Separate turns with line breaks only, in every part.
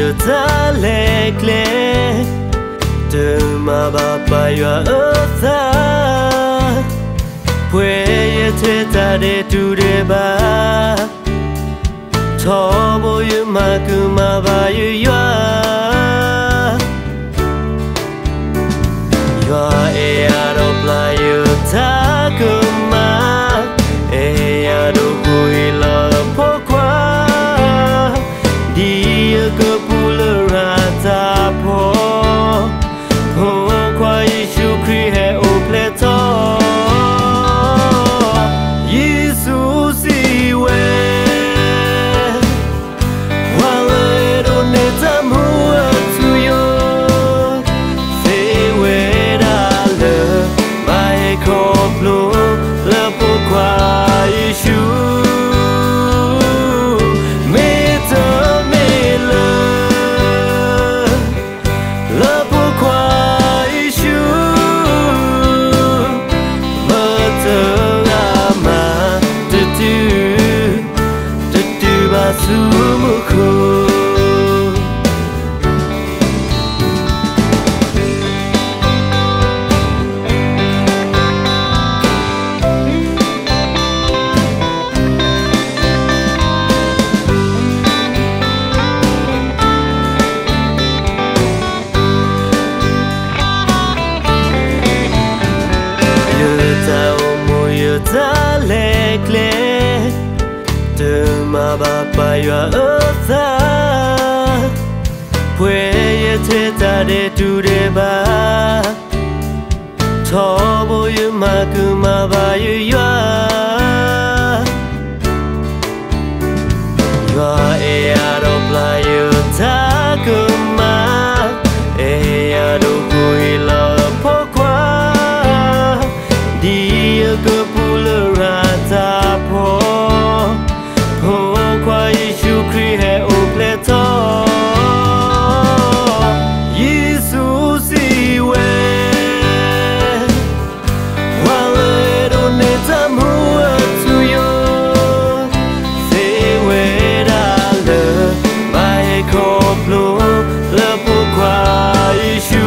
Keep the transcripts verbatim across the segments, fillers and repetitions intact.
ta le cle de ma baba yo otha pwe ye te ta de tu de ba tho bo yu ma ku ma ba yu yo yo e ya do pla yu ta ku ma e ya do ku i la po kwa di ko pu lo ra ta po po kwa Yesu Christ hai o ple to Yesu si we ta le cle de ma baba yo otha pwe ye te ta de tu de ba tho bo yu ma ku ma ba yu yo yo e ya do pla yu ta ku ma e ya do ku i la po kwa di ko ta po po kwa Yesu Christ hai o ple to Yesu si we wa le do ne ta mu tu yo se we da le mai ko plo le po kwa Yesu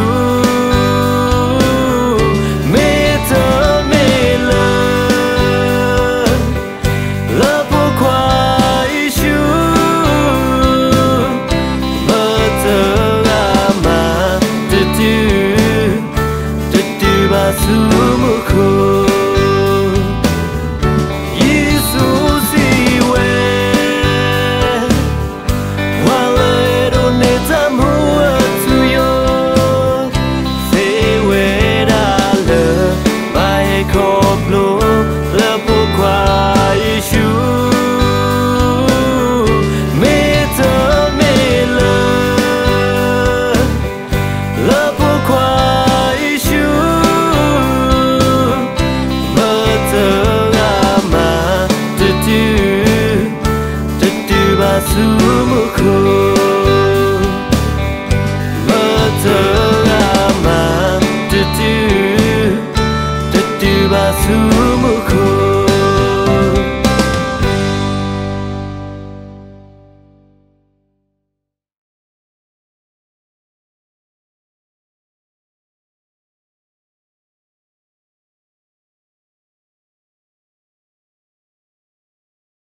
Sumu